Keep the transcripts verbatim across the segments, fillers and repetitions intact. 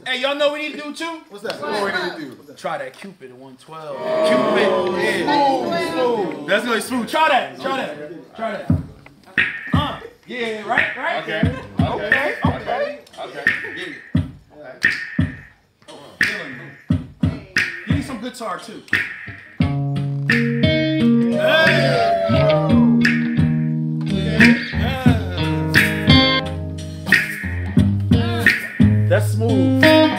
Hey, y'all know what we need to do too? What's that? What do we need to do? Try that Cupid at one twelve. Cupid. Yeah. Smooth. That's really smooth. Try that. Try that. Try that. Uh. Yeah. Right. Right. Okay. Okay. Okay. Okay. Yeah. Oh, you need some guitar too. Hey. That's smooth.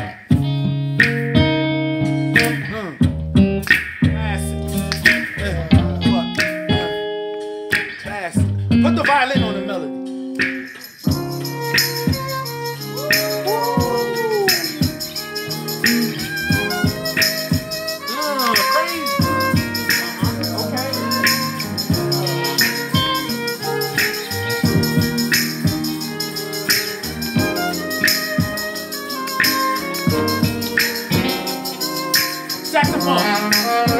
Put the violin on the melody. Mm, crazy. Okay. Saxophone.